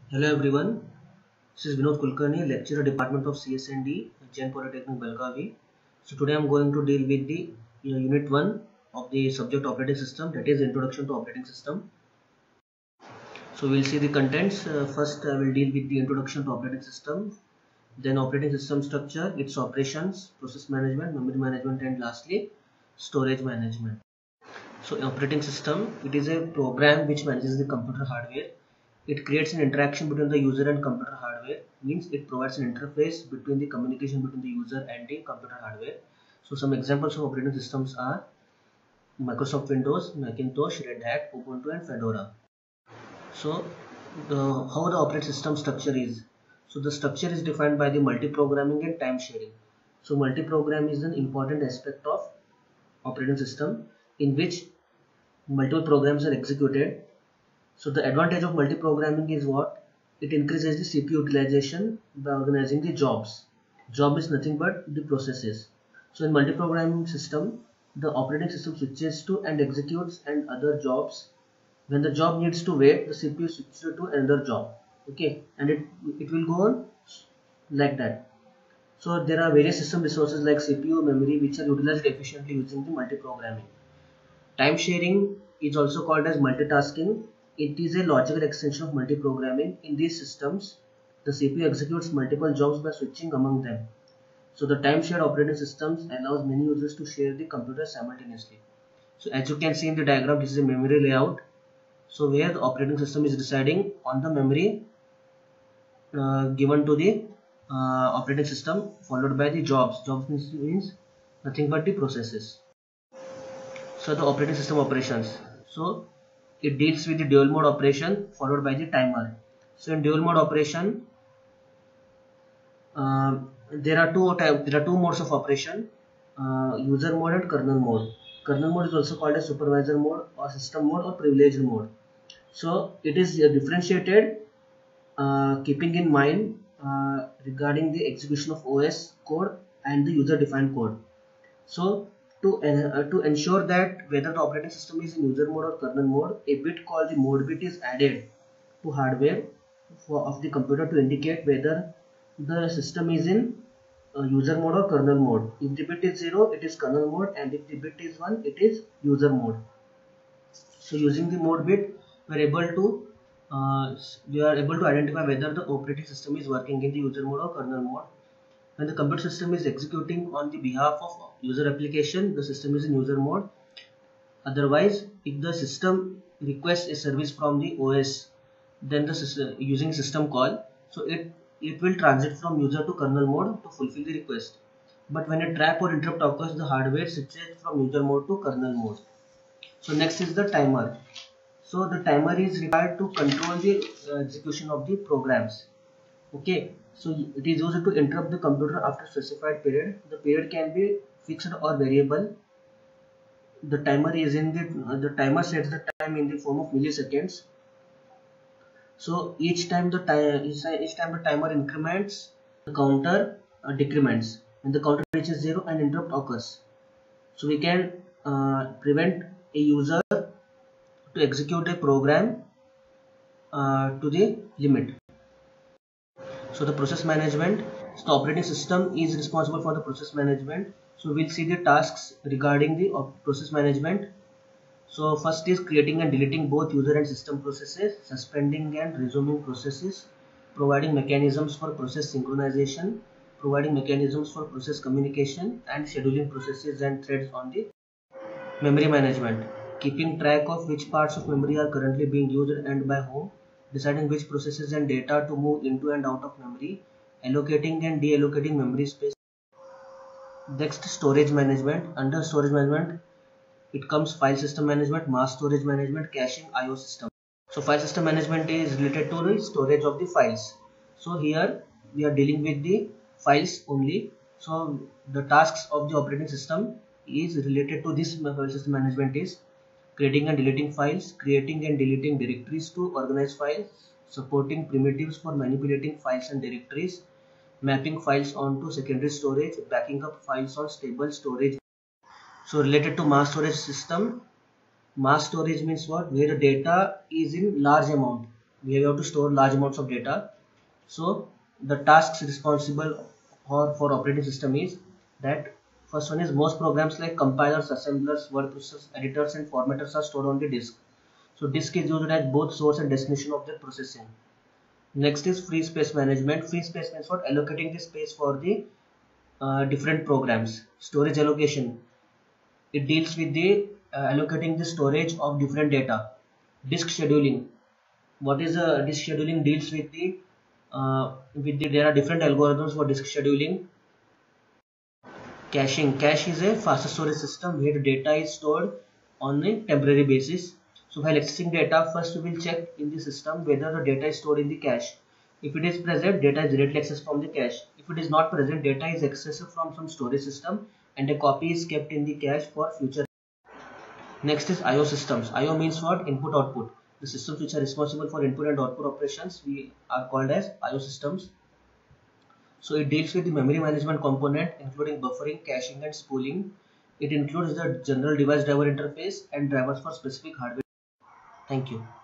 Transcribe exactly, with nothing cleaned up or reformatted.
Hello everyone, this is Vinod Kulkarni, lecturer Department of C S and D, Jain Polytechnic, Belgavi. So today I am going to deal with the you know, unit one of the subject operating system, that is Introduction to Operating System. So we'll see the contents. Uh, first I will deal with the Introduction to Operating System, then operating system structure, its operations, process management, memory management, and lastly storage management. So operating system, it is a program which manages the computer hardware. It creates an interaction between the user and computer hardware, means it provides an interface between the communication between the user and the computer hardware. So some examples of operating systems are Microsoft Windows, Macintosh, Red Hat, Ubuntu and Fedora. So the, how the operating system structure is. So the structure is defined by the multi-programming and time sharing. So multi-program is an important aspect of operating system in which multiple programs are executed. So the advantage of multi-programming is what? It increases the C P U utilization by organizing the jobs. Job is nothing but the processes. So in multi-programming system, the operating system switches to and executes and other jobs. When the job needs to wait, the C P U switches to another job. Okay, and it it will go on like that. So there are various system resources like C P U, memory, which are utilized efficiently using the multi-programming. Time sharing is also called as multitasking. It is a logical extension of multi-programming. In these systems, the C P U executes multiple jobs by switching among them. So the time-shared operating systems allows many users to share the computer simultaneously. So as you can see in the diagram, this is a memory layout. So where the operating system is residing on the memory uh, given to the uh, operating system, followed by the jobs. Jobs means, means nothing but the processes. So the operating system operations. So it deals with the dual mode operation followed by the timer. So in dual mode operation, uh, there are two type, there are two modes of operation: uh, user mode and kernel mode. Kernel mode is also called as supervisor mode or system mode or privileged mode. So it is uh, differentiated, uh, keeping in mind uh, regarding the execution of O S code and the user defined code. So to, uh, to ensure that whether the operating system is in user mode or kernel mode, a bit called the mode bit is added to hardware for, of the computer to indicate whether the system is in uh, user mode or kernel mode. If the bit is zero, it is kernel mode, and if the bit is one, it is user mode. So using the mode bit, we are able to uh, we are able to identify whether the operating system is working in the user mode or kernel mode. When the computer system is executing on the behalf of user application, the system is in user mode. Otherwise, if the system requests a service from the O S, then the system, using system call, so it it will transit from user to kernel mode to fulfill the request. But when a trap or interrupt occurs, the hardware switches from user mode to kernel mode. So next is the timer. So the timer is required to control the uh, execution of the programs. Okay, so it is used to interrupt the computer after specified period. The period can be fixed or variable. The timer is in the uh, the timer sets the time in the form of milliseconds. So each time the time each, each time the timer increments, the counter uh, decrements. When the counter reaches zero, an interrupt occurs. So we can uh, prevent a user to execute a program uh, to the limit. So the process management, so the operating system is responsible for the process management. So we'll see the tasks regarding the process management. So first is creating and deleting both user and system processes, suspending and resuming processes, providing mechanisms for process synchronization, providing mechanisms for process communication, and scheduling processes and threads on the memory management, keeping track of which parts of memory are currently being used and by whom, deciding which processes and data to move into and out of memory, allocating and deallocating memory space. Next, storage management. Under storage management, it comes file system management, mass storage management, caching, I O system. So file system management is related to the storage of the files. So here we are dealing with the files only. So the tasks of the operating system is related to this file system management is creating and deleting files, creating and deleting directories to organize files, supporting primitives for manipulating files and directories, mapping files onto secondary storage, backing up files on stable storage. So related to mass storage system, mass storage means what? Where the data is in large amount. we have to store large amounts of data. So the tasks responsible for, for operating system is that first one is most programs like compilers, assemblers, word processors, editors and formatters are stored on the disk. So disk is used as both source and destination of the processing. Next is free space management. Free space means what? Allocating the space for the uh, different programs. Storage allocation. It deals with the uh, allocating the storage of different data. Disk scheduling. What is a uh, disk scheduling? Deals with the uh, with the there are different algorithms for disk scheduling. Caching. Cache is a faster storage system where data is stored on a temporary basis. So while accessing data, first we will check in the system whether the data is stored in the cache. If it is present, data is directly accessed from the cache. If it is not present, data is accessed from some storage system and a copy is kept in the cache for future. Next is I O systems. I O means what? Input output. The systems which are responsible for input and output operations we are called as I O systems. So it deals with the memory management component including buffering, caching and spooling. It includes the general device driver interface and drivers for specific hardware. Thank you.